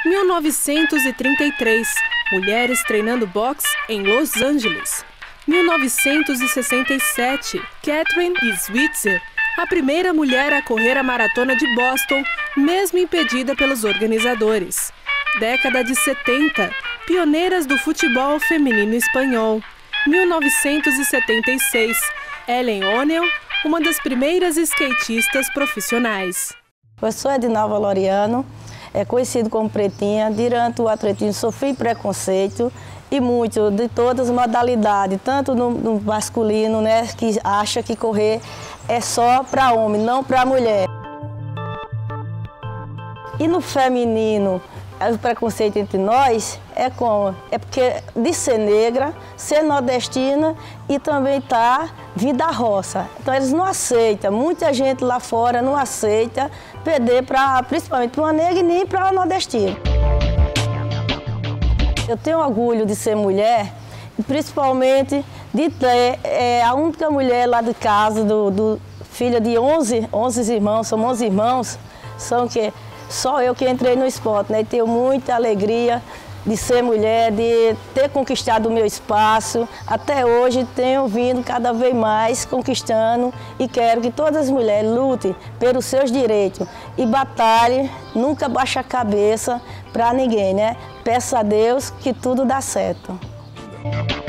1933, mulheres treinando boxe em Los Angeles. 1967, Catherine Switzer, a primeira mulher a correr a maratona de Boston, mesmo impedida pelos organizadores. Década de 70, pioneiras do futebol feminino espanhol. 1976, Ellen O'Neill, uma das primeiras skatistas profissionais. Eu sou Edinalva Loriano, conhecido como Pretinha. Durante o atletismo sofri preconceito e muito, de todas as modalidades, tanto no masculino, né, que acha que correr é só para homem, não para mulher. E no feminino, o preconceito entre nós é porque de ser negra, ser nordestina e também vir da roça. Então eles não aceitam, muita gente lá fora não aceita perder principalmente para uma negra e nem para uma nordestina. Eu tenho orgulho de ser mulher, principalmente de ter a única mulher lá de casa, filha de 11 irmãos, somos 11 irmãos, só eu que entrei no esporte, né? E tenho muita alegria de ser mulher, de ter conquistado o meu espaço. Até hoje tenho vindo cada vez mais conquistando e quero que todas as mulheres lutem pelos seus direitos e batalhem, nunca baixe a cabeça para ninguém, né? Peço a Deus que tudo dá certo.